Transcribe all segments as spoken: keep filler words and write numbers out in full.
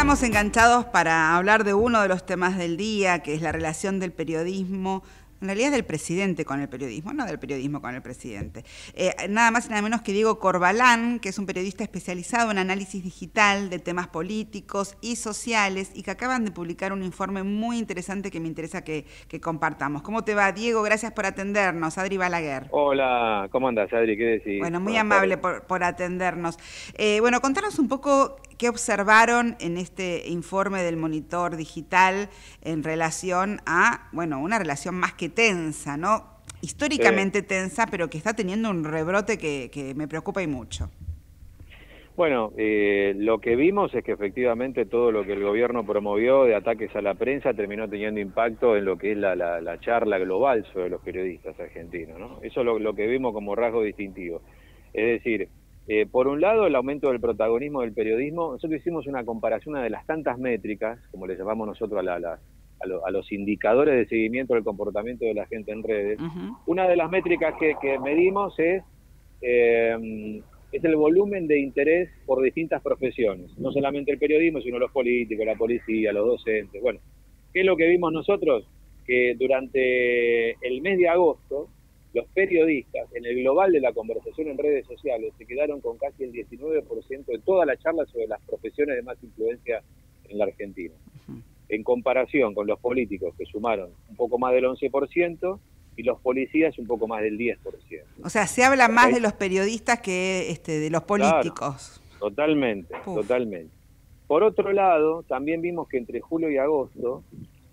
estamos enganchados para hablar de uno de los temas del día, que es la relación del periodismo, en realidad del presidente con el periodismo, no del periodismo con el presidente. Eh, nada más y nada menos que Diego Corbalán, que es un periodista especializado en análisis digital de temas políticos y sociales y que acaban de publicar un informe muy interesante que me interesa que, que compartamos. ¿Cómo te va, Diego? Gracias por atendernos. Adri Balaguer. Hola, ¿cómo andas, Adri? ¿Qué decís? Bueno, muy Buenas amable tardes. por, por atendernos. Eh, bueno, contanos un poco qué observaron en este informe del Monitor Digital en relación a, bueno, una relación más que tensa, ¿no? Históricamente Sí. tensa, pero que está teniendo un rebrote que, que me preocupa y mucho. Bueno, eh, lo que vimos es que efectivamente todo lo que el gobierno promovió de ataques a la prensa terminó teniendo impacto en lo que es la, la, la charla global sobre los periodistas argentinos, ¿no? Eso es lo, lo que vimos como rasgo distintivo. Es decir, eh, por un lado el aumento del protagonismo del periodismo. Nosotros hicimos una comparación, una de las tantas métricas, como le llamamos nosotros a, la, la, a, lo, a los indicadores de seguimiento del comportamiento de la gente en redes. Uh-huh. Una de las métricas que, que medimos es... Eh, es el volumen de interés por distintas profesiones, no solamente el periodismo, sino los políticos, la policía, los docentes. Bueno, ¿qué es lo que vimos nosotros? Que durante el mes de agosto, los periodistas, en el global de la conversación en redes sociales, se quedaron con casi el diecinueve por ciento de toda la charla sobre las profesiones de más influencia en la Argentina. Uh-huh. En comparación con los políticos, que sumaron un poco más del once por ciento, y los policías un poco más del diez por ciento. O sea, se habla más de los periodistas que este, de los políticos. Claro, totalmente, Uf. totalmente. Por otro lado, también vimos que entre julio y agosto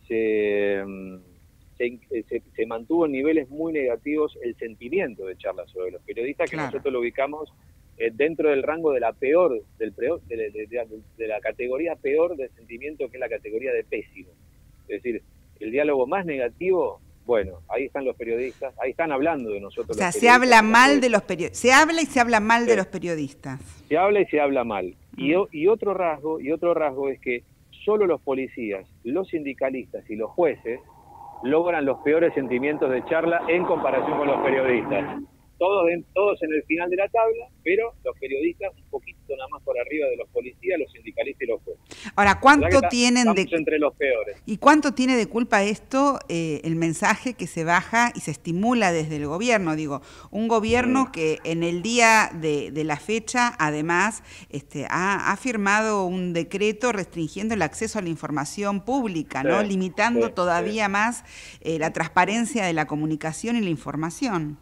se, se, se, se mantuvo en niveles muy negativos el sentimiento de charlas sobre los periodistas, Claro. que nosotros lo ubicamos eh, dentro del rango de la peor, del peor de, de, de, de la categoría peor del sentimiento, que es la categoría de pésimo. Es decir, el diálogo más negativo. Bueno, ahí están los periodistas, ahí están hablando de nosotros. O sea, los se habla mal de los los periodistas, se habla y se habla mal sí. de los periodistas. Se habla y se habla mal. Mm. Y, y otro rasgo, y otro rasgo es que solo los policías, los sindicalistas y los jueces logran los peores sentimientos de charla en comparación con los periodistas. Todos en, todos en el final de la tabla, pero los periodistas un poquito nada más por arriba de los policías, los sindicalistas y los jueces. Ahora, ¿cuánto está, tienen de entre los peores? ¿Y cuánto tiene de culpa esto, eh, el mensaje que se baja y se estimula desde el gobierno? Digo, un gobierno mm. que en el día de, de la fecha, además, este, ha, ha firmado un decreto restringiendo el acceso a la información pública, sí, ¿no? Limitando sí, todavía sí. más eh, la transparencia de la comunicación y la información.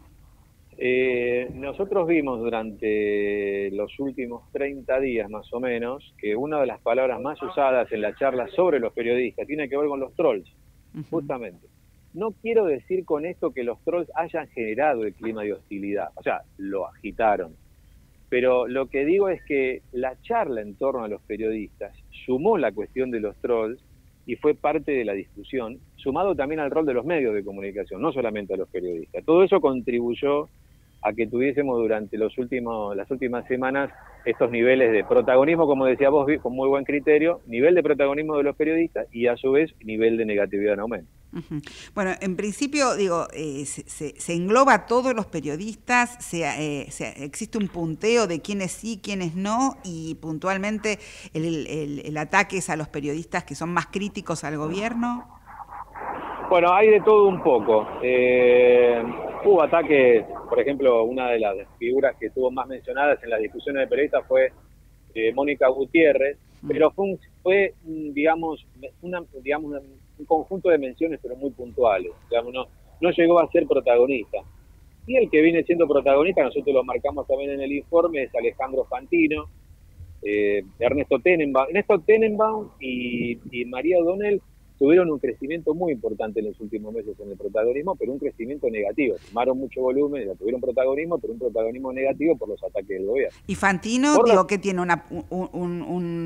Eh, nosotros vimos durante los últimos treinta días más o menos que una de las palabras más usadas en la charla sobre los periodistas tiene que ver con los trolls, uh-huh. justamente. No quiero decir con esto que los trolls hayan generado el clima de hostilidad, o sea, lo agitaron, pero lo que digo es que la charla en torno a los periodistas sumó la cuestión de los trolls y fue parte de la discusión, sumado también al rol de los medios de comunicación, no solamente a los periodistas. Todo eso contribuyó a que tuviésemos durante los últimos, las últimas semanas estos niveles de protagonismo, como decía vos, con muy buen criterio, nivel de protagonismo de los periodistas y a su vez nivel de negatividad en aumento. Uh-huh. Bueno, en principio, digo, eh, se, se, se engloba a todos los periodistas, se, eh, se, existe un punteo de quiénes sí, quiénes no, y puntualmente el, el, el ataque es a los periodistas que son más críticos al gobierno. Bueno, hay de todo un poco. Eh, hubo ataques, por ejemplo, una de las figuras que estuvo más mencionadas en las discusiones de periodistas fue eh, Mónica Gutiérrez, mm. pero fue, un, fue digamos, una, digamos una, un conjunto de menciones, pero muy puntuales. Digamos, no, no llegó a ser protagonista. Y el que viene siendo protagonista, nosotros lo marcamos también en el informe, es Alejandro Fantino, eh, Ernesto Tenenbaum. Ernesto Tenenbaum y, y María O'Donnell tuvieron un crecimiento muy importante en los últimos meses en el protagonismo, pero un crecimiento negativo. Tomaron mucho volumen, tuvieron protagonismo, pero un protagonismo negativo por los ataques del gobierno. ¿Y Fantino, por digo, la... que tiene una, un, un,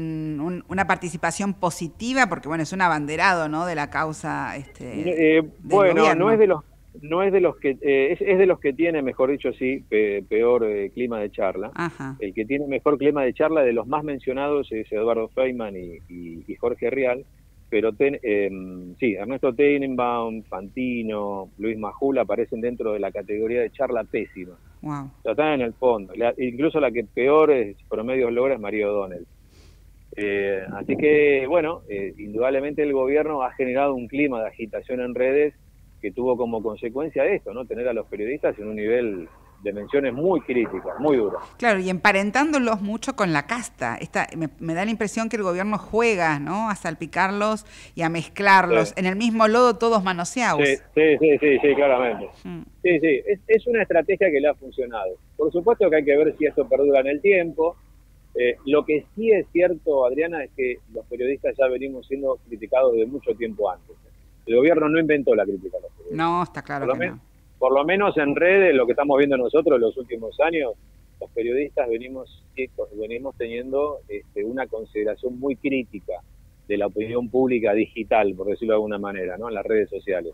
un, una participación positiva? Porque, bueno, es un abanderado, ¿no?, de la causa este, eh, Bueno, gobierno. no es de los no es de los que eh, es, es de los que tiene, mejor dicho, sí, pe, peor eh, clima de charla. Ajá. El que tiene mejor clima de charla de los más mencionados es Eduardo Feynman y, y, y Jorge Rial. Pero ten, eh, sí, Ernesto Tenenbaum, Fantino, Luis Majul aparecen dentro de la categoría de charla pésima. Wow. O sea, están en el fondo. La, incluso la que peores promedios logra es María O'Donnell. Eh, así que, bueno, eh, indudablemente el gobierno ha generado un clima de agitación en redes que tuvo como consecuencia esto, ¿no? Tener a los periodistas en un nivel de menciones muy críticas, muy duras. Claro, y emparentándolos mucho con la casta. Esta, me, me da la impresión que el gobierno juega, ¿no? A salpicarlos y a mezclarlos. Sí. En el mismo lodo todos manoseados. Sí, sí, sí, sí, sí, claramente. Mm. Sí, sí, es, es una estrategia que le ha funcionado. Por supuesto que hay que ver si esto perdura en el tiempo. Eh, lo que sí es cierto, Adriana, es que los periodistas ya venimos siendo criticados de mucho tiempo antes. El gobierno no inventó la crítica a los periodistas. No, está claro por que lo no. Por lo menos en redes, lo que estamos viendo nosotros en los últimos años, los periodistas venimos, venimos teniendo este, una consideración muy crítica de la opinión pública digital, por decirlo de alguna manera, ¿no? En las redes sociales.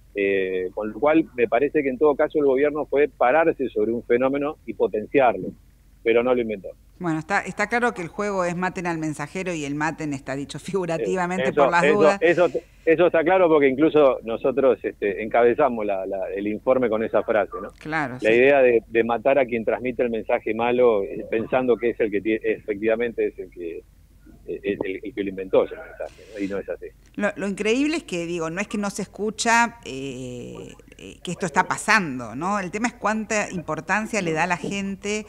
Eh, con lo cual, me parece que en todo caso el gobierno puede pararse sobre un fenómeno y potenciarlo, pero no lo inventó. Bueno, está, está claro que el juego es maten al mensajero y el maten está dicho figurativamente eso, por las eso, dudas. Eso, eso está claro porque incluso nosotros este, encabezamos la, la, el informe con esa frase, ¿no? Claro. La sí. idea de, de matar a quien transmite el mensaje malo pensando que es el que tiene, efectivamente es el que el, el, el que lo inventó ese mensaje, ¿no? Y no es así. Lo, lo increíble es que, digo, no es que no se escucha eh, eh, que esto está pasando, ¿no? El tema es cuánta importancia le da la gente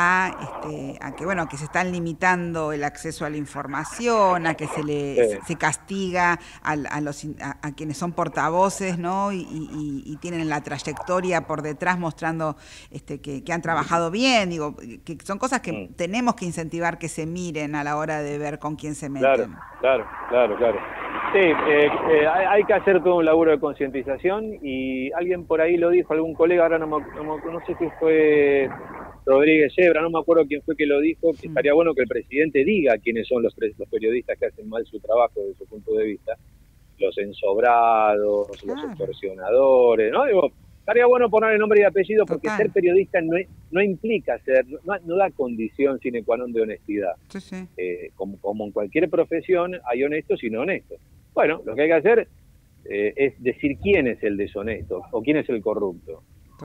a, este, a que, bueno, que se están limitando el acceso a la información, a que se le sí. se castiga a, a los a, a quienes son portavoces, ¿no? Y, y, y tienen la trayectoria por detrás mostrando este, que, que han trabajado bien, digo, que son cosas que mm. tenemos que incentivar que se miren a la hora de ver con quién se meten. Claro, claro, claro, claro. Sí, eh, eh, hay que hacer todo un laburo de concientización y alguien por ahí lo dijo, algún colega, ahora no, me, no, no sé si fue Rodríguez Yebra, no me acuerdo quién fue que lo dijo, que estaría bueno que el presidente diga quiénes son los, los periodistas que hacen mal su trabajo desde su punto de vista, los ensobrados, claro. los extorsionadores, ¿no? Digo, estaría bueno ponerle nombre y apellido porque Total. ser periodista no, no implica ser, no, no da condición sine qua non de honestidad. Sí, sí. Eh, como, como en cualquier profesión hay honestos y no honestos. Bueno, lo que hay que hacer eh, es decir quién es el deshonesto o quién es el corrupto.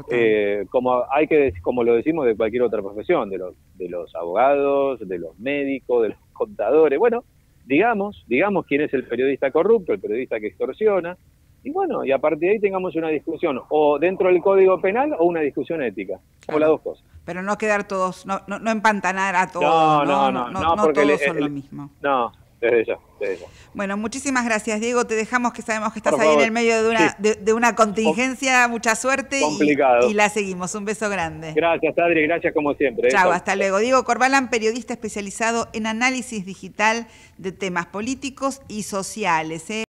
Eh, como hay que como lo decimos de cualquier otra profesión, de los de los abogados, de los médicos, de los contadores. Bueno, digamos, digamos quién es el periodista corrupto, el periodista que extorsiona. Y bueno, y a partir de ahí tengamos una discusión, o dentro del Código Penal, o una discusión ética, claro. o las dos cosas. Pero no quedar todos, no no, no empantanar a todos, no, no, no, no, no, no, no porque todos el, son el, lo mismo. No, desde ya, desde ya. Bueno, muchísimas gracias, Diego, te dejamos que sabemos que estás Por ahí favor. en el medio de una, sí. de, de una contingencia, mucha suerte Complicado. Y, y la seguimos, un beso grande. Gracias, Adri, gracias como siempre. Chao, hasta luego. Diego Corbalán, periodista especializado en análisis digital de temas políticos y sociales. ¿eh?